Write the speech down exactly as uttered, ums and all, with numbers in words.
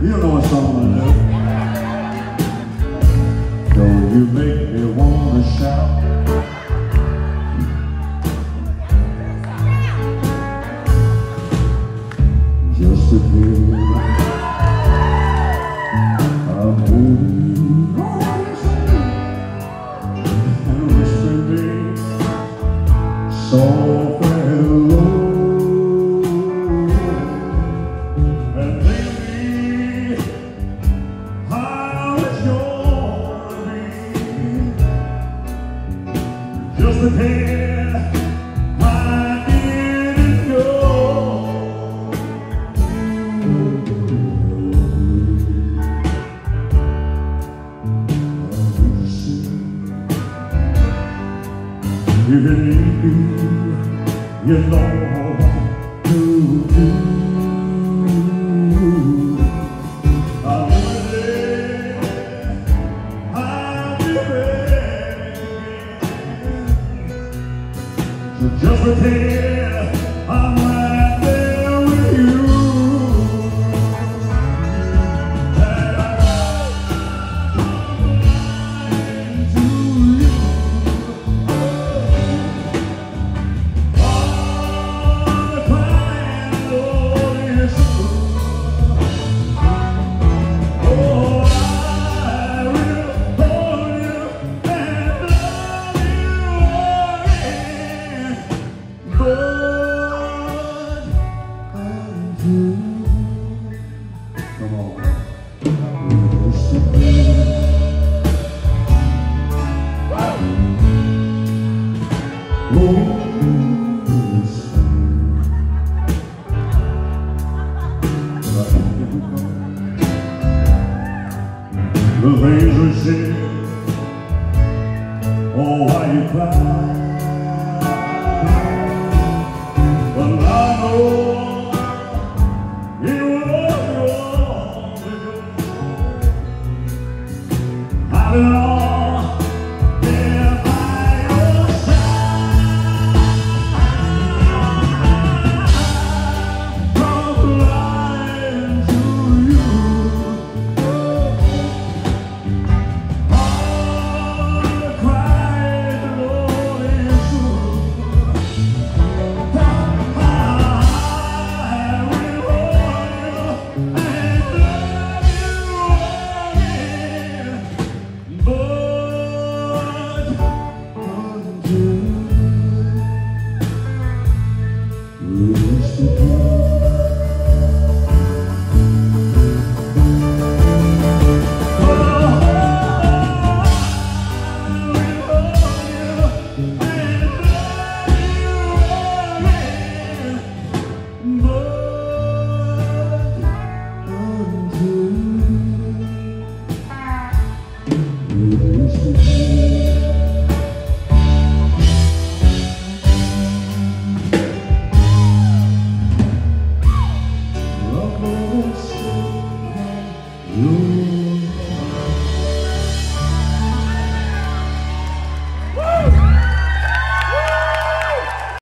You know what song I do. Don't you make me wanna shout. Just to hear I'm holding on and whispering soft and low. And maybe how it's gonna be. Just to hear I didn't know. If you need me, you know what to do. I'll be there, I'll be begging. So just pretend I'm right there with you. Come on. The things we said, oh, why you cry? But I know it was wrong to go. I belong there by your side. From lying to you, all the cries and all is true. I will hold you and love you again, but until we used to be.